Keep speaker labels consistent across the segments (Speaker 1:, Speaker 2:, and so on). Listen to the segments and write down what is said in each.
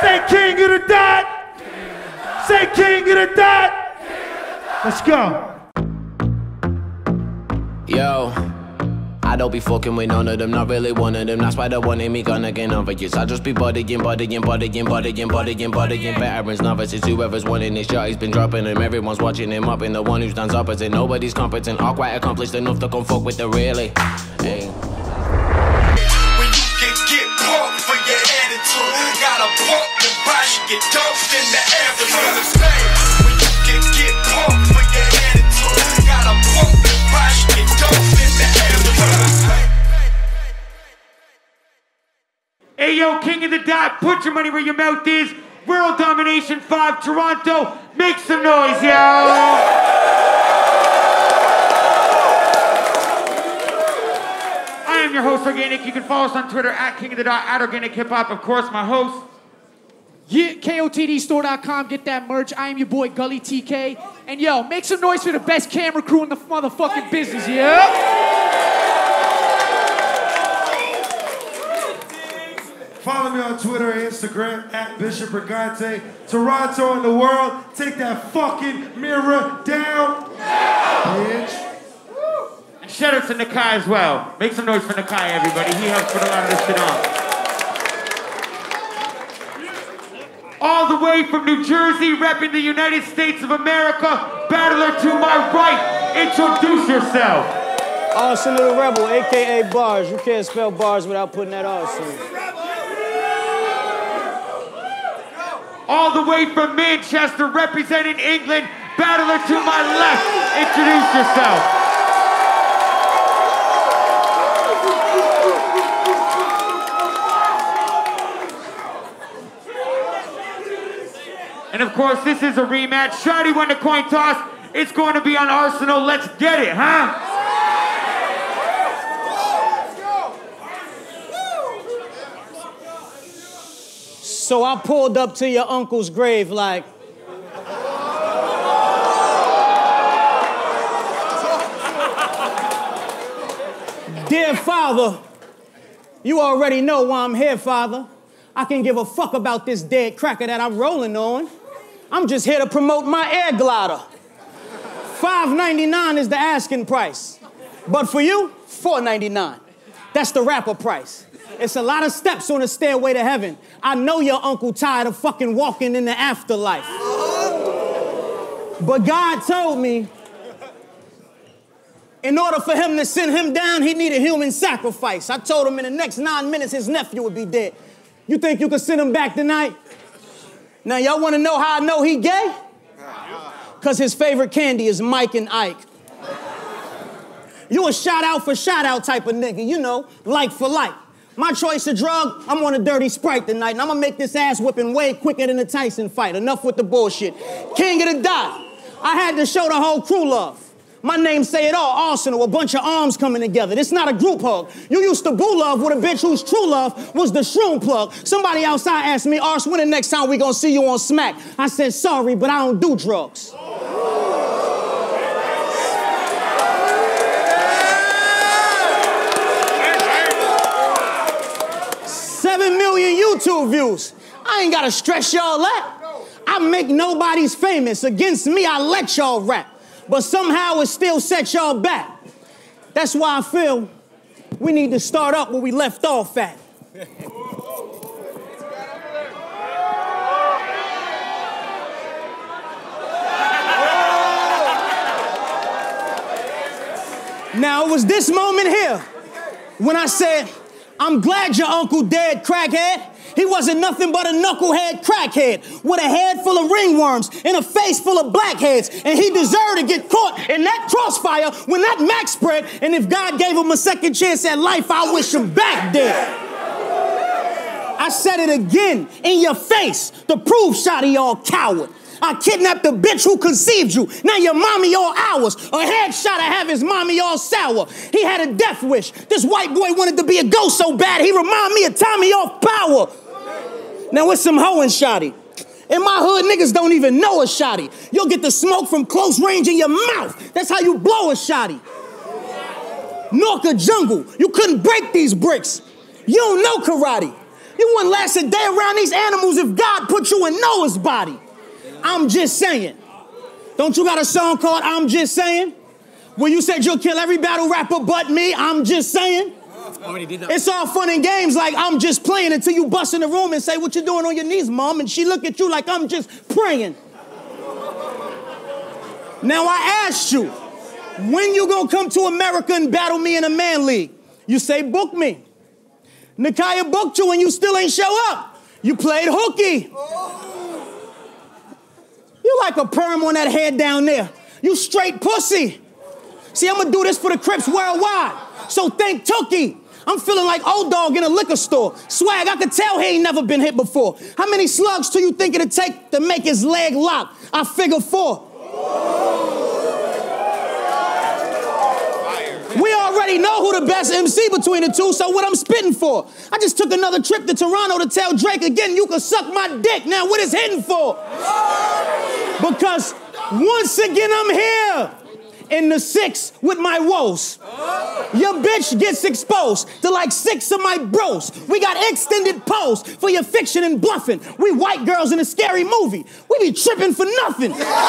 Speaker 1: Say king of the dot. Say king of the dot. Let's go.
Speaker 2: Yo, I don't be fucking with none of them, not really one of them. That's why they wanted me gonna get obvious. I just be bodying. Veterans, novices, whoever's winning this shot, he's been dropping him. Everyone's watching him up, and the one who stands opposite. Nobody's competent, all quite accomplished enough to come fuck with the really. Hey.
Speaker 3: When you can get pumped for your attitude, gotta pump the body, get dumped in the afternoon. When you can get pumped for your attitude, gotta pump the body, get dumped in the afternoon.
Speaker 1: Hey yo, king of the dot, put your money where your mouth is. World Domination 5, Toronto, make some noise, yo! I am your host, Organic. You can follow us on Twitter at King of the Dot, at Organic Hip Hop. Of course, my host.
Speaker 4: Yeah, KOTDstore.com, get that merch. I am your boy, Gully TK. And yo, make some noise for the best camera crew in the motherfucking business, yeah?
Speaker 1: Follow me on Twitter and Instagram at Bishop Brigante. Toronto and the world, take that fucking mirror down, bitch. And shout out to Nakai as well. Make some noise for Nakai, everybody. He helps put a lot of this shit on. All the way from New Jersey, repping the United States of America, battler to my right. Introduce yourself.
Speaker 5: Arsenal the Rebel, a.k.a. Bars. You can't spell bars without putting that Arsenal.
Speaker 1: All the way from Manchester, representing England, battler to my left. Introduce yourself. And of course, this is a rematch. Shawty won the coin toss. It's going to be on Arsenal. Let's get it, huh?
Speaker 5: So I pulled up to your uncle's grave like, dear father, you already know why I'm here, father. I can give a fuck about this dead cracker that I'm rolling on. I'm just here to promote my air glider. $5.99 is the asking price. But for you, $4.99. That's the rapper price. It's a lot of steps on the stairway to heaven. I know your uncle tired of fucking walking in the afterlife. But God told me, in order for him to send him down, he needed human sacrifice. I told him in the next 9 minutes his nephew would be dead. You think you can send him back tonight? Now, y'all want to know how I know he gay? Because his favorite candy is Mike and Ike. You a shout out for shout out type of nigga, you know, like for like. My choice of drug, I'm on a dirty Sprite tonight, and I'm gonna make this ass whipping way quicker than the Tyson fight. Enough with the bullshit. King of the dot. I had to show the whole crew love. My name say it all, Arsenal, a bunch of arms coming together. This not a group hug. You used to boo love with a bitch whose true love was the shroom plug. Somebody outside asked me, Ars, when the next time we gonna see you on Smack? I said, sorry, but I don't do drugs. 7 million YouTube views. I ain't gotta stress y'all out. I make nobody's famous. Against me, I let y'all rap. But somehow it still sets y'all back. That's why I feel we need to start up where we left off at. Now, it was this moment here when I said, I'm glad your uncle dead, crackhead. He wasn't nothing but a knucklehead crackhead with a head full of ringworms and a face full of blackheads. And he deserved to get caught in that crossfire when that Mac spread. And if God gave him a second chance at life, I wish him back dead. I said it again in your face to prove Shotty y'all coward. I kidnapped the bitch who conceived you. Now your mommy all ours. A headshot to have his mommy all sour. He had a death wish. This white boy wanted to be a ghost so bad he reminded me of Tommy off Power. Now it's some hoe in Shotty. In my hood, niggas don't even know a Shotty. You'll get the smoke from close range in your mouth. That's how you blow a Shotty. Norca jungle. You couldn't break these bricks. You don't know karate. You wouldn't last a day around these animals if God put you in Noah's body. I'm just saying. Don't you got a song called I'm Just Saying? Where you said you'll kill every battle rapper but me, I'm just saying. It's all fun and games like I'm just playing until you bust in the room and say, what you doing on your knees, Mom? And she look at you like I'm just praying. Now I asked you, when you gonna come to America and battle me in a man league? You say, book me. Nakia booked you and you still ain't show up. You played hooky. You like a perm on that head down there. You straight pussy. See, I'm gonna do this for the Crips worldwide. So think Tookie. I'm feeling like old dog in a liquor store. Swag, I could tell he ain't never been hit before. How many slugs do you think it'd take to make his leg lock? I figure 4. We already know who the best MC between the two, so what I'm spitting for? I just took another trip to Toronto to tell Drake again, you can suck my dick. Now what is hitting for? Because once again I'm here in the 6 with my woes. Your bitch gets exposed to like 6 of my bros. We got extended pose for your fiction and bluffing. We white girls in a scary movie. We be tripping for nothing.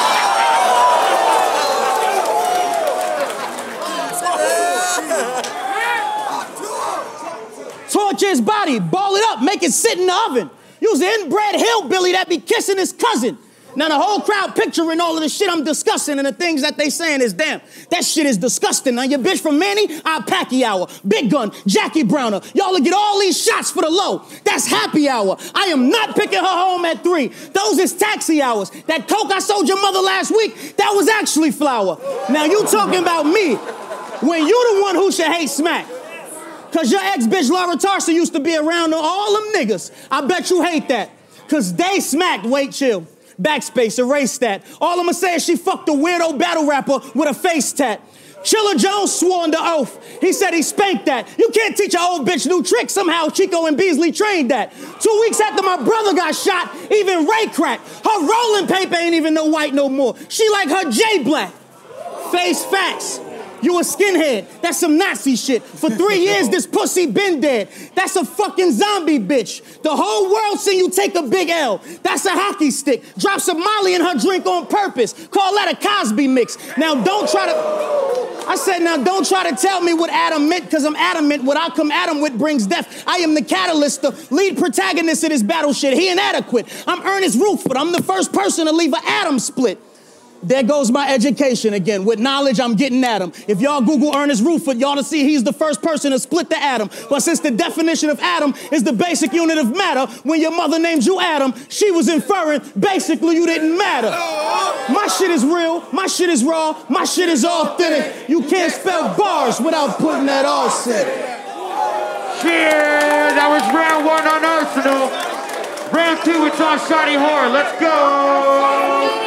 Speaker 5: Torture his body, ball it up, make it sit in the oven. Use the inbred hillbilly that be kissing his cousin. Now the whole crowd picturing all of the shit I'm discussing and the things that they saying is, damn, that shit is disgusting. Now your bitch from Manny, I'll Pacquiao, Big Gun, Jackie Browner. Y'all will get all these shots for the low. That's happy hour. I am not picking her home at 3. Those is taxi hours. That Coke I sold your mother last week, that was actually flour. Now you talking about me when you the one who should hate smack. Cause your ex-bitch Laura Tarsa used to be around all them niggas. I bet you hate that. Cause they smacked, wait, chill. Backspace, erase that. All I'ma say is she fucked a weirdo battle rapper with a face tat. Chilla Jones swore under oath. He said he spanked that. You can't teach an old bitch new tricks. Somehow Chico and Beasley trained that. 2 weeks after my brother got shot, even Ray cracked. Her rolling paper ain't even no white no more. She like her J Black. Face facts. You a skinhead. That's some Nazi shit. For 3 years, this pussy been dead. That's a fucking zombie bitch. The whole world seen you take a big L. That's a hockey stick. Drop some Molly in her drink on purpose. Call that a Cosby mix. Now don't try to tell me what Adam meant, because I'm adamant what I come at him with brings death. I am the catalyst, the lead protagonist of this battle shit. He inadequate. I'm Ernest Rutherford. I'm the first person to leave an atom split. There goes my education again. With knowledge, I'm getting at him. If y'all Google Ernest Rutherford, y'all to see he's the first person to split the atom. But since the definition of atom is the basic unit of matter, when your mother named you Adam, she was inferring basically you didn't matter. My shit is real, my shit is raw, my shit is authentic. You can't spell bars without putting that all set.
Speaker 1: Cheers! That was round 1 on Arsenal. Round 2, it's on Shotty Horror. Let's go!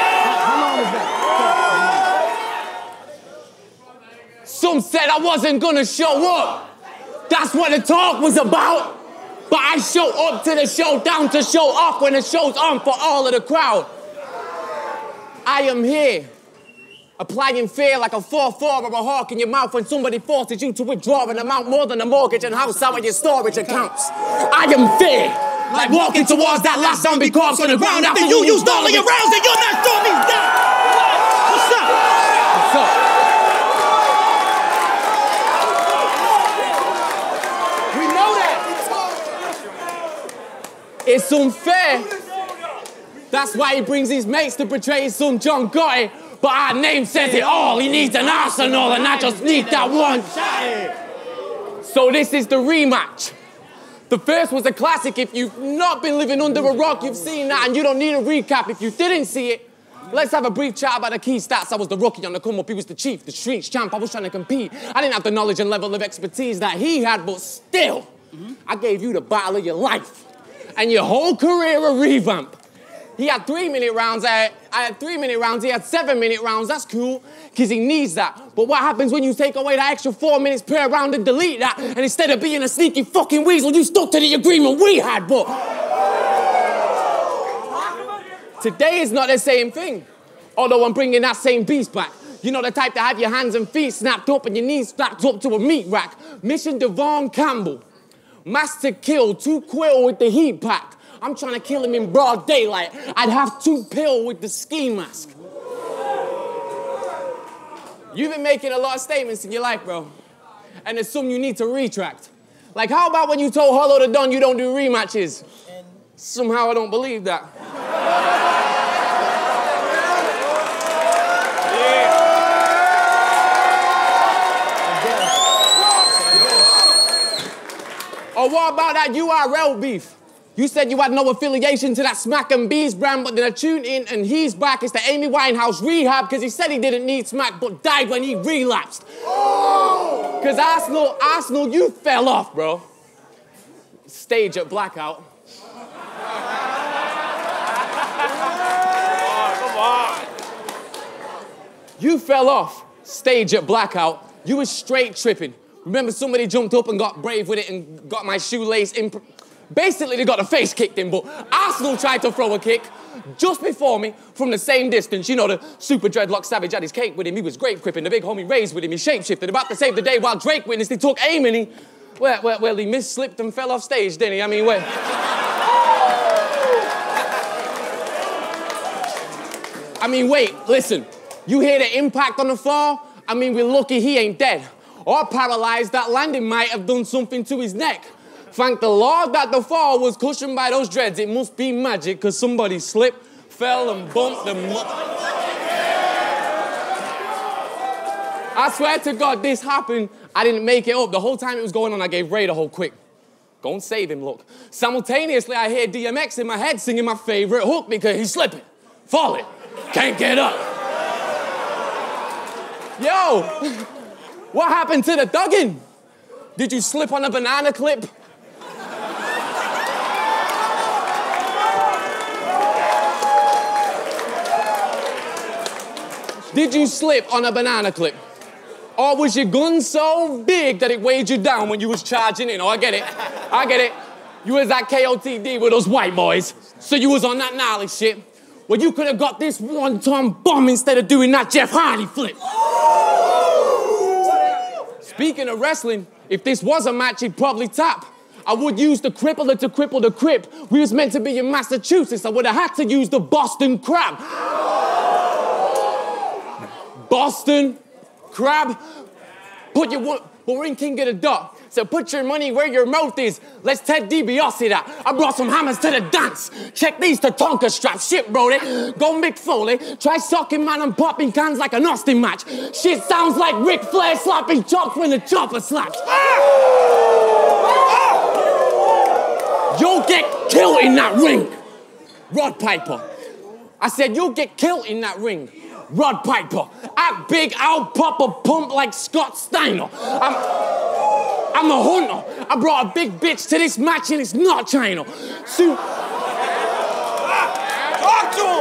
Speaker 6: Some said I wasn't gonna show up. That's what the talk was about. But I show up to the show, down to show off when the show's on for all of the crowd. I am here, applying fear like a 4-4 or a hawk in your mouth when somebody forces you to withdraw an amount more than a mortgage and house out of your storage accounts. I am fear, like walking towards that last zombie corpse on the ground after you used all of your rounds and you're not throwing these down. What's up? What's up? It's unfair. That's why he brings his mates to betray his son John Gotti. But our name says it all. He needs an arsenal and I just need that one. So this is the rematch. The first was a classic. If you've not been living under a rock, you've seen that and you don't need a recap. If you didn't see it, let's have a brief chat about the key stats. I was the rookie on the come up. He was the chief, the streets champ. I was trying to compete. I didn't have the knowledge and level of expertise that he had, but still, I gave you the battle of your life. And your whole career a revamp. He had 3-minute rounds, I had 3-minute rounds, he had 7-minute rounds, that's cool, because he needs that. But what happens when you take away that extra 4 minutes per round and delete that, and instead of being a sneaky fucking weasel, you stuck to the agreement we had, but... Today is not the same thing, although I'm bringing that same beast back. You know the type to have your hands and feet snapped up and your knees strapped up to a meat rack. Mission Devon Campbell. Master kill, 2 quill with the heat pack. I'm trying to kill him in broad daylight. I'd have 2 pill with the ski mask. You've been making a lot of statements in your life, bro. And there's some you need to retract. Like, how about when you told Hollow the Don you don't do rematches? Somehow I don't believe that. Or what about that URL beef? You said you had no affiliation to that Smack and Bees brand, but then I tuned in and he's back. It's the Amy Winehouse rehab because he said he didn't need Smack but died when he relapsed. Because Arsenal, you fell off, bro. Stage at Blackout. Come on. You fell off stage at Blackout. You was straight tripping. Remember somebody jumped up and got brave with it and got my shoelace in. Basically, they got the face kicked in, but Arsenal tried to throw a kick just before me from the same distance. You know, the super dreadlock savage had his cake with him. He was grape cripping. The big homie raised with him. He shapeshifted. About to save the day while Drake witnessed. He took aim and he... Well, he misslipped and fell off stage, didn't he? I mean, wait, listen. You hear the impact on the fall? I mean, we're lucky he ain't dead. Or paralyzed, that landing might have done something to his neck. Thank the Lord that the fall was cushioned by those dreads. It must be magic, because somebody slipped, fell, and bumped them. I swear to God, this happened. I didn't make it up. The whole time it was going on, I gave Ray the whole quick. Go and save him, look. Simultaneously, I hear DMX in my head singing my favorite hook because he's slipping, falling, can't get up. Yo, what happened to the thuggin'? Did you slip on a banana clip? Did you slip on a banana clip? Or was your gun so big that it weighed you down when you was charging in? Oh, I get it. You was at KOTD with those white boys, so you was on that gnarly shit. Well, you could have got this 1-ton bomb instead of doing that Jeff Hardy flip. Speaking of wrestling, if this was a match, he'd probably tap. I would use the crippler to cripple the crip. We was meant to be in Massachusetts. I would have had to use the Boston Crab. Boston Crab. But we're in King of the Dot. So put your money where your mouth is. Let's Ted DiBiase that. I brought some hammers to the dance. Check these Tatanka straps. Shit, brody. Go Mick Foley. Try sucking man and popping cans like an Austin match. Shit sounds like Ric Flair slapping chops when the chopper slaps. You'll get killed in that ring. Rod Piper. I said you'll get killed in that ring. Rod Piper. Act big, I'll pop a pump like Scott Steiner. I'm a hunter. I brought a big bitch to this match and it's not China. So, talk to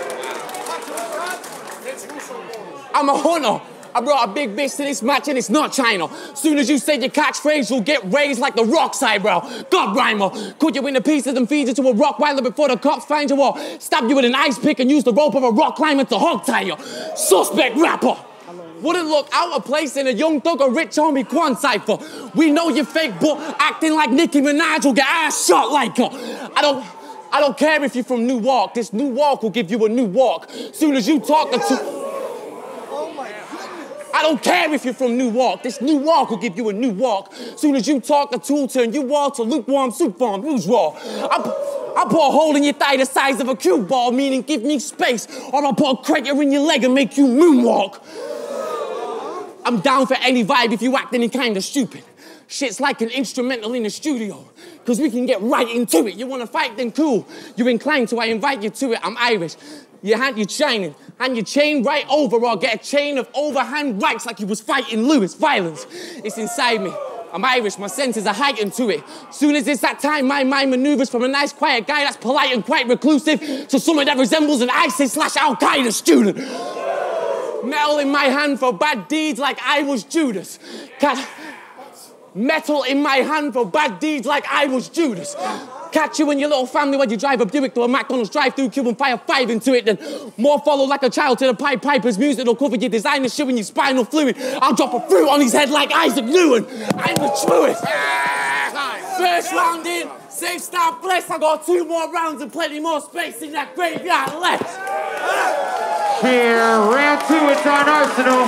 Speaker 6: him. I'm a hunter. I brought a big bitch to this match and it's not China. Soon as you say your catchphrase, you'll get raised like the Rock's eyebrow. God rhymer. Cut you into pieces and feed you to a Rockweiler before the cops find you, or stab you with an ice pick and use the rope of a rock climber to hog tie you. Suspect rapper. Wouldn't look out of place in a Young Thug or Rich Homie Quan cipher. We know you're fake, but acting like Nicki Minaj will get ass shot like her. I don't care if you're from Newark. This new walk will give you a new walk. Soon as you talk to... I don't care if you're from Newark. This new walk will give you a new walk. Soon as you talk, the tool turn you all to lukewarm soup bomb. Who's raw? I'll put a hole in your thigh the size of a cue ball, meaning give me space, or I'll put a crater in your leg and make you moonwalk. I'm down for any vibe if you act any kind of stupid. Shit's like an instrumental in the studio, because we can get right into it. You want to fight, then cool. You're inclined to, I invite you to it. I'm Irish. Your hand, you're shining. Hand your chain right over, or get a chain of overhand rights like you was fighting Lewis. Violence, it's inside me. I'm Irish, my senses are heightened to it. Soon as it's that time, my mind maneuvers from a nice, quiet guy that's polite and quite reclusive to someone that resembles an ISIS/Al-Qaeda student. Metal in my hand for bad deeds like I was Judas. Metal in my hand for bad deeds like I was Judas. Catch you and your little family when you drive a Buick to a McDonald's drive-thru queue and fire 5 into it. Then more follow like a child to the Pied Piper's music. It'll cover your designer shit in your spinal fluid. I'll drop a fruit on his head like Isaac Newton. I'm the truest. First round in, safe start blessed. I got 2 more rounds and plenty more space in that graveyard left.
Speaker 1: Here, round 2, it's on Arsenal.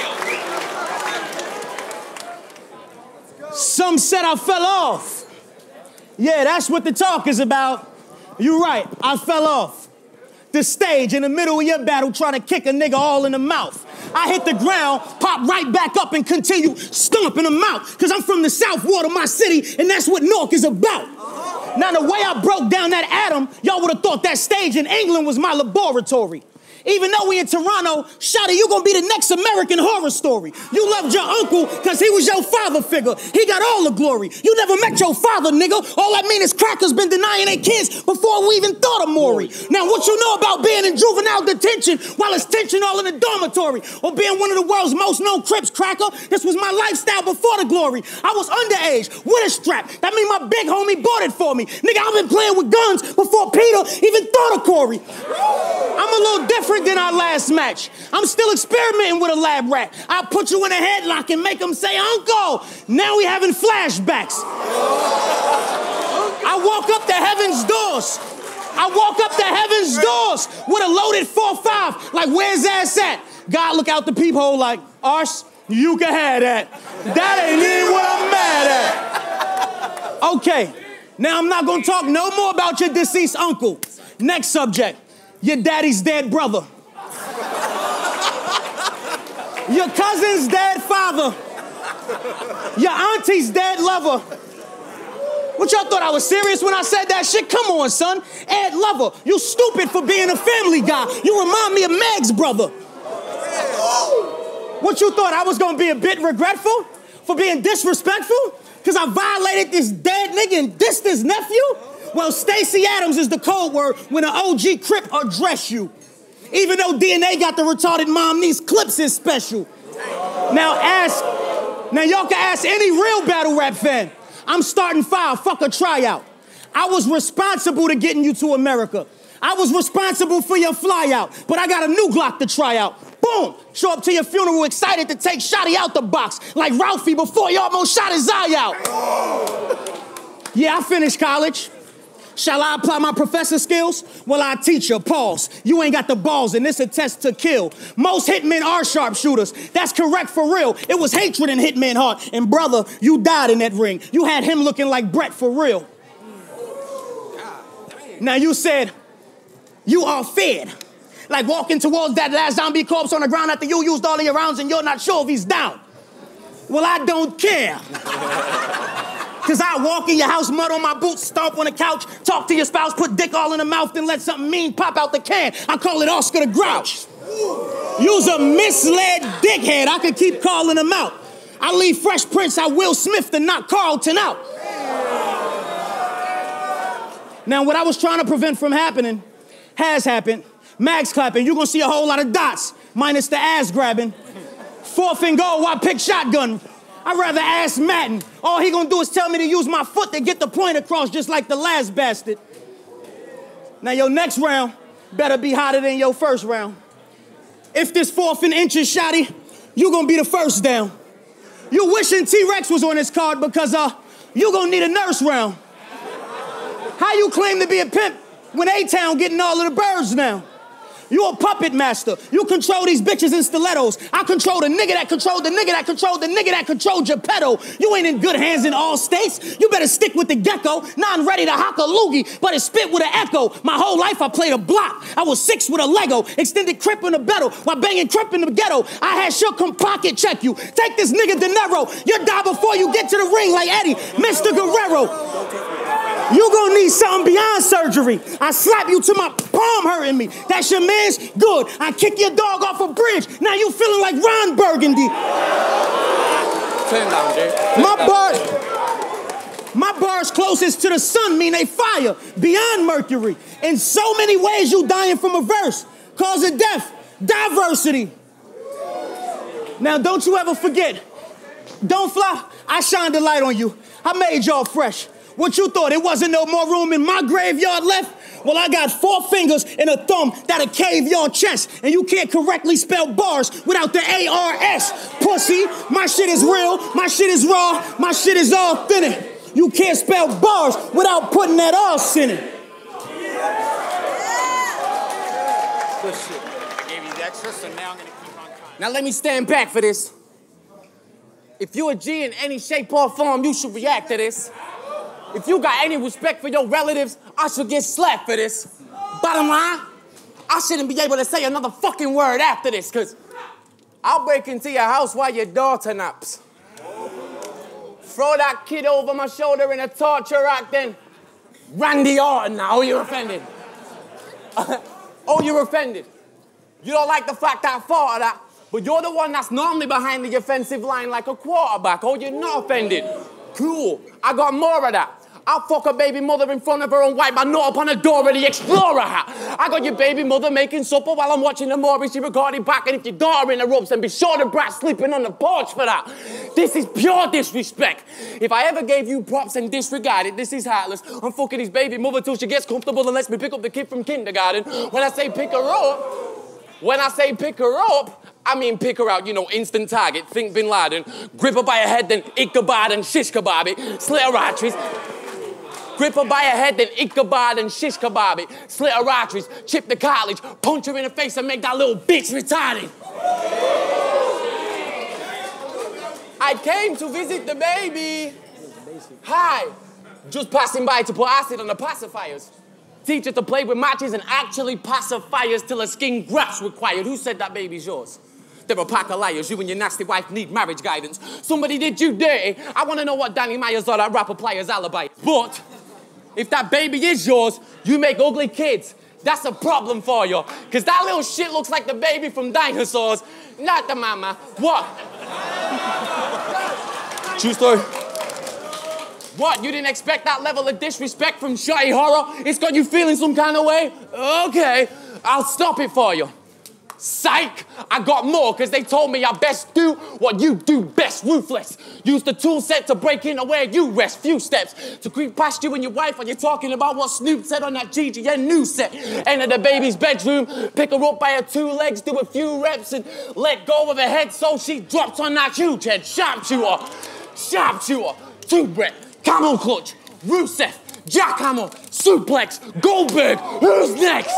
Speaker 5: Some said I fell off. Yeah, that's what the talk is about. You're right, I fell off the stage in the middle of your battle trying to kick a nigga all in the mouth. I hit the ground, pop right back up and continue stomping them out. Cause I'm from the South Ward of my city and that's what Nork is about. Now the way I broke down that atom, y'all would have thought that stage in England was my laboratory. Even though we in Toronto, Shawty, you gonna be the next American Horror Story. You loved your uncle because he was your father figure. He got all the glory. You never met your father, nigga. All I mean is crackers been denying their kids before we even thought of Maury. Now, what you know about being in juvenile detention while it's tension all in the dormitory? Or being one of the world's most known Crips, cracker? This was my lifestyle before the glory. I was underage with a strap. That mean my big homie bought it for me. Nigga, I've been playing with guns before Peter even thought of Corey. I'm a little different than our last match. I'm still experimenting with a lab rat. I'll put you in a headlock and make them say, Uncle. Now we having flashbacks. I walk up to heaven's doors. I walk up to heaven's doors with a loaded 4.5. Like, where's ass at? God look out the peephole like, Ars, you can have that. That ain't even what I'm mad at. Okay, now I'm not gonna talk no more about your deceased uncle. Next subject. Your daddy's dead brother. Your cousin's dead father. Your auntie's dead lover. What y'all thought I was serious when I said that shit? Come on, son. Ed Lover, you stupid for being a family guy. You remind me of Meg's brother. What you thought I was gonna be a bit regretful for being disrespectful? Because I violated this dead nigga and dissed his nephew? Well, Stacey Adams is the code word when an OG Crip address you. Even though DNA got the retarded mom, these clips is special. Now y'all can ask any real battle rap fan. I'm starting 5, fuck a tryout. I was responsible to getting you to America. I was responsible for your flyout, but I got a new Glock to try out. Boom, show up to your funeral excited to take Shotty out the box, like Ralphie before he almost shot his eye out. Yeah, I finished college. Shall I apply my professor skills? Well, I teach you. Pause. You ain't got the balls, and this a test to kill. Most hitmen are sharpshooters. That's correct for real. It was hatred in Hitman heart. And brother, you died in that ring. You had him looking like Brett for real. Now you said, you are fed. Like walking towards that last zombie corpse on the ground after you used all of your rounds and you're not sure if he's down. Well, I don't care. Cause I walk in your house, mud on my boots, stomp on the couch, talk to your spouse, put dick all in the mouth, then let something mean pop out the can. I call it Oscar the Grouch. You's a misled dickhead. I could keep calling him out. I leave Fresh Prince, I Will Smith to knock Carlton out. Now, what I was trying to prevent from happening has happened. Mags clapping, you're gonna see a whole lot of dots, minus the ass grabbing. 4th and goal, I pick shotgun. I'd rather ask Madden. All he gonna do is tell me to use my foot to get the point across just like the last bastard. Now your next round better be hotter than your first round. If this 4th and inches, Shotty, you gonna be the first down. You wishing T-Rex was on this card because you gonna need a nurse round. How you claim to be a pimp when A-Town getting all of the birds now? You a puppet master. You control these bitches in stilettos. I control the nigga that controlled the nigga that controlled the nigga that controlled Geppetto. You ain't in good hands in all states. You better stick with the gecko. Now I'm ready to hock a loogie, but it spit with an echo. My whole life I played a block. I was 6 with a Lego. Extended crip in the battle while banging crip in the ghetto. I had sure come pocket check you. Take this nigga De Niro. You die before you get to the ring like Eddie, Mr. Guerrero. You gonna need something beyond surgery. I slap you to my palm hurting me. That's your man's good. I kick your dog off a bridge. Now you feeling like Ron Burgundy. My bars closest to the sun mean they fire beyond Mercury. In so many ways you dying from a verse. Cause of death, diversity. Now don't you ever forget. Don't fly, I shined the light on you. I made y'all fresh. What you thought, it wasn't no more room in my graveyard left? Well, I got 4 fingers and a thumb that'll cave your chest. And you can't correctly spell bars without the A-R-S. Pussy, my shit is real, my shit is raw, my shit is authentic. You can't spell bars without putting that arse in it.
Speaker 6: Good shit. I gave you the extra, so now I'm gonna keep on time. Now let me stand back for this. If you're a G in any shape or form, you should react to this. If you got any respect for your relatives, I should get slapped for this. Bottom line, I shouldn't be able to say another fucking word after this, because I'll break into your house while your daughter naps. Throw that kid over my shoulder in a torture rack, then Randy Orton now. Oh, you're offended. Oh, you're offended. You don't like the fact that I thought of that, but you're the one that's normally behind the offensive line like a quarterback. Oh, you're not offended. Cool. I got more of that. I'll fuck a baby mother in front of her and wipe my nut up on the door of the Explorer hat. I got your baby mother making supper while I'm watching the movie. She recorded back, and if your daughter interrupts, then be sure the brat sleeping on the porch for that. This is pure disrespect. If I ever gave you props and disregarded, this is heartless. I'm fucking his baby mother till she gets comfortable and lets me pick up the kid from kindergarten. When I say pick her up, I mean pick her out, you know, instant target, think Bin Laden, grip her by her head, then Ichabod and shish kebabi, slit her arteries. Grip her by her head, then Ichabod and shish kebabi, slit her arteries, chip the cartilage, punch her in the face and make that little bitch retarded. I came to visit the baby. Hi. Just passing by to put acid on the pacifiers. Teach her to play with matches and actually pacifiers till her skin graft's required. Who said that baby's yours? They're a pack of liars. You and your nasty wife need marriage guidance. Somebody did you dirty. I want to know what Danny Myers or that rapper player's alibi. But if that baby is yours, you make ugly kids. That's a problem for you. Because that little shit looks like the baby from Dinosaurs, not the mama. What? True story. What, you didn't expect that level of disrespect from Shoddy Horror? It's got you feeling some kind of way? Okay, I'll stop it for you. Psych, I got more because they told me I best do what you do best, ruthless. Use the tool set to break into where you rest, few steps to creep past you and your wife while you're talking about what Snoop said on that GGN news set. Enter the baby's bedroom, pick her up by her two legs, do a few reps and let go of her head so she drops on that huge head. Sharpshooter, two-breath, camel clutch, Rusev, jackhammer, suplex, Goldberg. Who's next?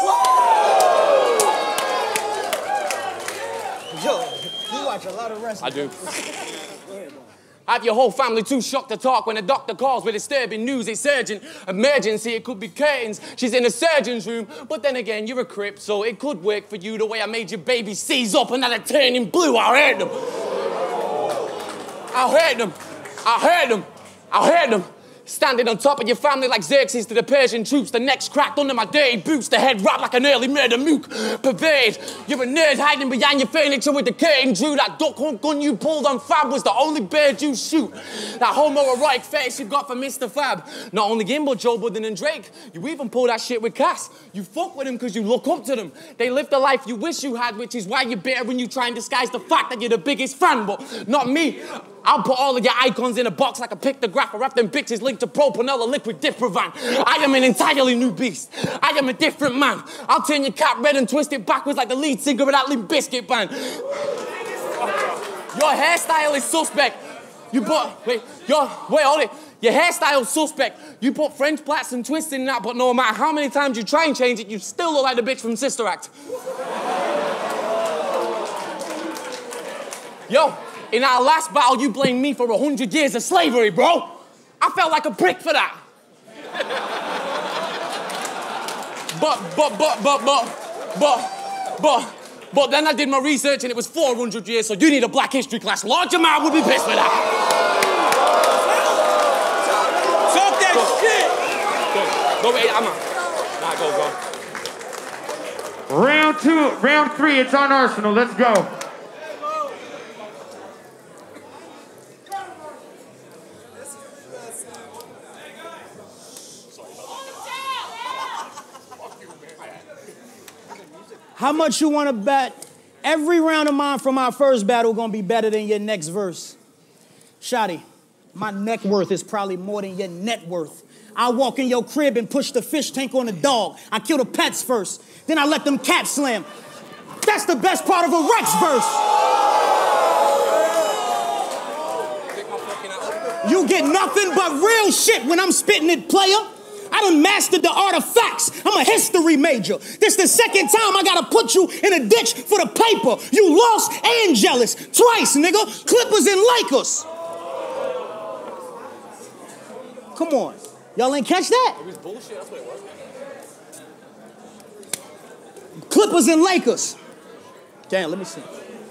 Speaker 5: Yo, you watch a lot of wrestling.
Speaker 6: I do. Have your whole family too shocked to talk when a doctor calls with disturbing news. It's urgent, emergency, it could be curtains. She's in the surgeon's room, but then again, you're a crip, so it could work for you the way I made your baby seize up and then it turning blue. I heard them. Standing on top of your family like Xerxes to the Persian troops. The neck's cracked under my dirty boots. The head wrapped like an early murder mook. Pervade. You're a nerd hiding behind your furniture with the curtain drew. That duck hunt gun you pulled on Fab was the only bird you shoot. That homoerotic fetish you got for Mr. Fab. Not only him, but Joe Budden and Drake. You even pull that shit with Cass. You fuck with them because you look up to them. They live the life you wish you had, which is why you're bitter when you try and disguise the fact that you're the biggest fan. But not me. I'll put all of your icons in a box like a pictograph. I wrap them bitches linked to Propanol or Liquid Diprovan. I am an entirely new beast. I am a different man. I'll turn your cap red and twist it backwards like the lead singer of that Limp Bizkit band. Your hairstyle is suspect. Hold it. Your hairstyle's suspect. You put French plaits and twists in that, but no matter how many times you try and change it, you still look like the bitch from Sister Act. Yo. In our last battle, you blamed me for 100 years of slavery, bro. I felt like a prick for that. But then I did my research and it was 400 years, so you need a Black History class. Large amount would be pissed for that. Talk that shit. Go, wait, go.
Speaker 1: Round 2, round 3, it's on Arsenal. Let's go.
Speaker 5: How much you want to bet? Every round of mine from our first battle gonna be better than your next verse. Shotty, my net worth is probably more than your net worth. I walk in your crib and push the fish tank on the dog. I kill the pets first, then I let them cats slam. That's the best part of a Rex verse. You get nothing but real shit when I'm spitting it, player. I done mastered the art of facts. I'm a history major. This the second time I gotta put you in a ditch for the paper. You lost and jealous. Twice, nigga. Clippers and Lakers. Come on. Y'all ain't catch that?
Speaker 6: It was bullshit, that's what it was.
Speaker 5: Clippers and Lakers. Damn, let me see.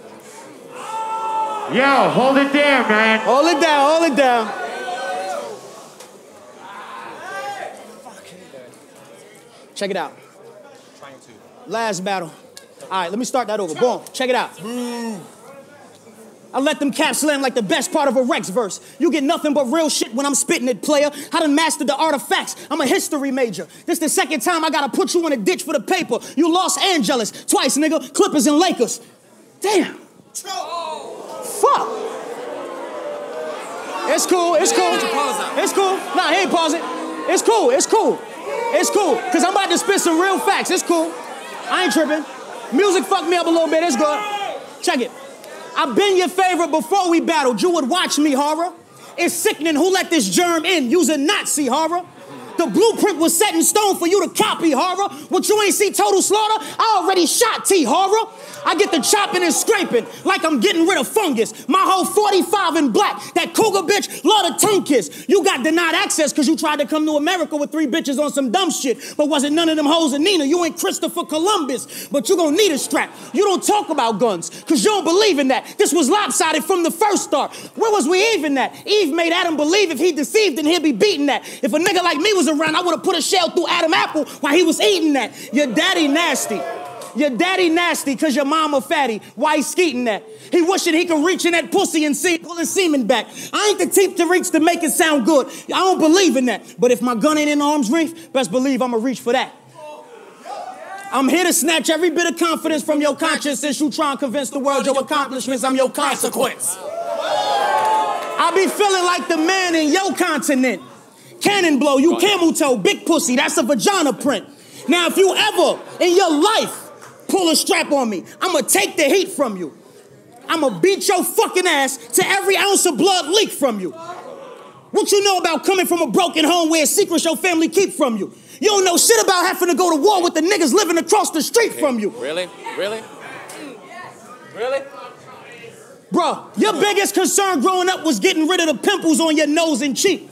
Speaker 1: Yo, hold it down, man.
Speaker 5: Hold it down, hold it down. Check it out. Last battle. All right, let me start that over. Boom. Check it out. I let them caps slam like the best part of a Rex verse. You get nothing but real shit when I'm spitting it, player. I done mastered the art of facts. I'm a history major. This the second time I gotta put you in a ditch for the paper. You lost and jealous. Twice, nigga. Clippers and Lakers. Damn. Fuck. It's cool, it's cool. It's cool. Nah, he ain't pause it. It's cool, it's cool. It's cool, because I'm about to spit some real facts. It's cool. I ain't tripping. Music fucked me up a little bit. It's good. Check it. I've been your favorite before we battled. You would watch me, horror. It's sickening who let this germ in. Using Nazi, horror. The blueprint was set in stone for you to copy, horror. What you ain't see Total Slaughter? I already shot T, horror. I get the chopping and scraping like I'm getting rid of fungus. My whole 45 in black. That cougar bitch, love the tongue kiss. You got denied access because you tried to come to America with 3 bitches on some dumb shit. But wasn't none of them hoes in Nina. You ain't Christopher Columbus. But you gonna need a strap. You don't talk about guns because you don't believe in that. This was lopsided from the first start. Where was we even at? Eve made Adam believe if he deceived, then he'd be beating that. If a nigga like me was around, I would have put a shell through Adam Apple while he was eating that. Your daddy nasty. Your daddy nasty because your mama fatty. Why he skeeting that? He wishing he could reach in that pussy and see pulling semen back. I ain't the teeth to reach to make it sound good. I don't believe in that. But if my gun ain't in arm's reach, best believe I'ma reach for that. I'm here to snatch every bit of confidence from your conscience since you try and convince the world your accomplishments, I'm your consequence. I be feeling like the man in your continent. Cannon blow, you camel toe, big pussy, that's a vagina print. Now, if you ever in your life pull a strap on me, I'ma take the heat from you. I'ma beat your fucking ass till every ounce of blood leak from you. What you know about coming from a broken home where secrets your family keep from you? You don't know shit about having to go to war with the niggas living across the street from you.
Speaker 6: Really? Really? Really?
Speaker 5: Bro, your biggest concern growing up was getting rid of the pimples on your nose and cheek.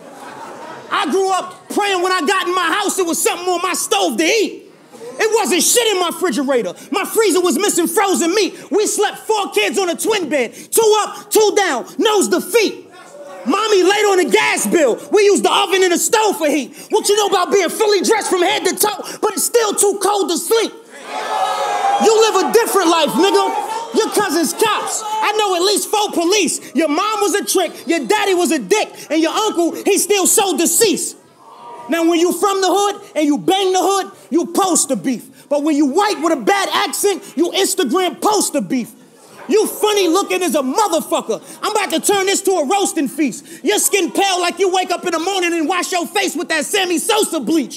Speaker 5: I grew up praying when I got in my house it was something on my stove to eat. It wasn't shit in my refrigerator. My freezer was missing frozen meat. We slept 4 kids on a twin bed. 2 up, 2 down, nose to feet. Mommy laid on the gas bill. We used the oven and the stove for heat. What you know about being fully dressed from head to toe, but it's still too cold to sleep? You live a different life, nigga. Your cousin's cops. I know at least 4 police. Your mom was a trick, your daddy was a dick, and your uncle, he's still so deceased. Now, when you from the hood and you bang the hood, you poster beef. But when you white with a bad accent, you Instagram poster beef. You funny looking as a motherfucker. I'm about to turn this to a roasting feast. Your skin pale like you wake up in the morning and wash your face with that Sammy Sosa bleach.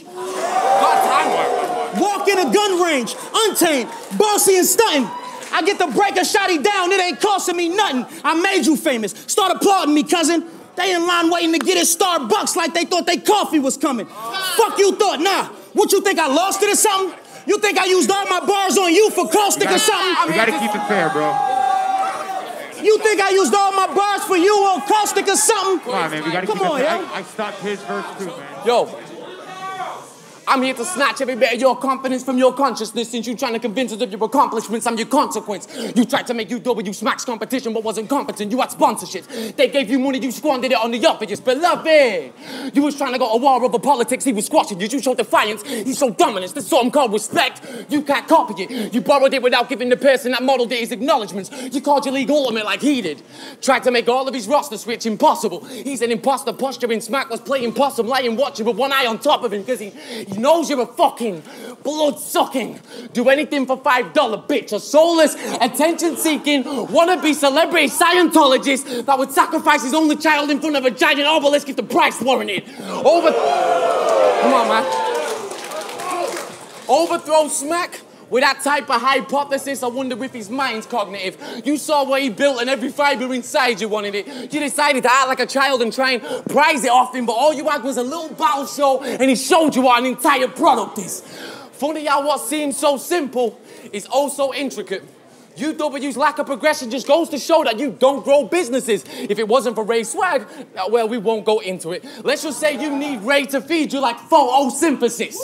Speaker 5: Walk in a gun range, untamed, bossy and stunting. I get to break a shotty down, it ain't costing me nothing. I made you famous. Start applauding me, cousin. They in line waiting to get his Starbucks like they thought their coffee was coming. Fuck you thought, nah. What you think, I lost it or something? You think I used all my bars on you for caustic or something?
Speaker 1: You gotta keep it fair, bro.
Speaker 5: You think I used all my bars for you on caustic or something?
Speaker 1: Come on, man, we gotta keep it fair. I stopped his verse too, man.
Speaker 6: Yo, I'm here to snatch every bit of your confidence from your consciousness since you trying to convince us of your accomplishments, I'm your consequence. You tried to make UW smacks competition but wasn't competent. You had sponsorships. They gave you money, you squandered it on the obvious. Beloved, you was trying to go to war over politics, he was squashing you. You showed defiance, he showed dominance. There's something called respect. You can't copy it. You borrowed it without giving the person that modeled it his acknowledgements. You called your league ultimate like he did. Tried to make all of his roster switch impossible. He's an imposter posturing, Smack was playing possum, lying watching with one eye on top of him because he knows you're a fucking blood-sucking, do anything for $5 bitch, a soulless, attention-seeking, wannabe celebrity Scientologist that would sacrifice his only child in front of a giant obelisk if the price warranted. Come on, man. Overthrow Smack With that type of hypothesis, I wonder if his mind's cognitive. You saw what he built and every fibre inside you wanted it. You decided to act like a child and try and prize it off him, but all you had was a little battle show and he showed you what an entire product is. Funny how what seems so simple is oh so intricate. UW's lack of progression just goes to show that you don't grow businesses. If it wasn't for Ray Swag, well, we won't go into it. Let's just say you need Ray to feed you like photosynthesis.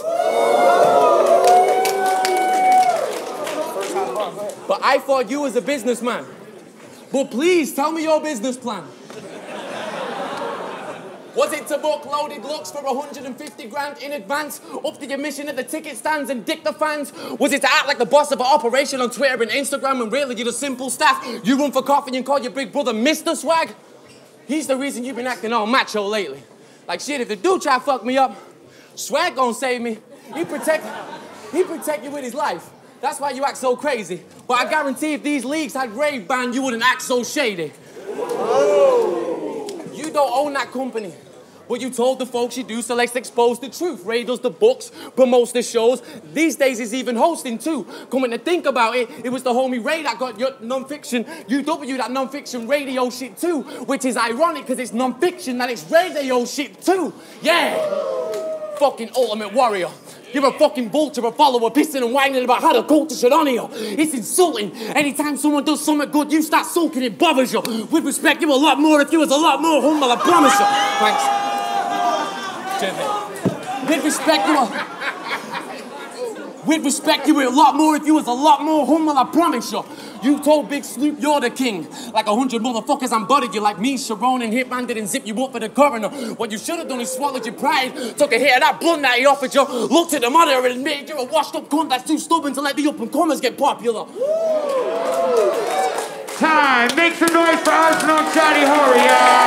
Speaker 6: But I thought you was a businessman. But please, tell me your business plan. Was it to book loaded looks for 150 grand in advance, up to your mission at the ticket stands and dick the fans? Was it to act like the boss of an operation on Twitter and Instagram when really you're the simple staff? You run for coffee and call your big brother Mr. Swag? He's the reason you've been acting all macho lately. Like shit, if the dude try to fuck me up, Swag gon' save me. He protect you with his life. That's why you act so crazy. But I guarantee if these leagues had rave band, you wouldn't act so shady. You don't own that company. But you told the folks you do, so let's expose the truth. Ray does the books, promotes the shows. These days he's even hosting too. Coming to think about it, it was the homie Ray that got your non-fiction, UW that non-fiction radio shit too. Which is ironic because it's non-fiction that it's radio shit too. Yeah. Fucking ultimate warrior. You're a fucking vulture, a follower, pissing and whining about how the culture should honor you. It's insulting. Anytime someone does something good, you start sulking, it bothers you. With respect, you a lot more if you was a lot more humble, I promise you. Thanks. With respect, you were a lot more if you was a lot more humble, I promise you. You told Big Snoop you're the king. Like 100 motherfuckers unbuttered you like me, Sharon and Hitman didn't zip you up for the coroner. What you should have done is swallowed your pride, took a hit of that blunt that he offered you, looked at the mother and admitted you're a washed up cunt that's too stubborn to let the up-and-comers get popular.
Speaker 1: Time, make some noise for Arsenal Johnny Horia.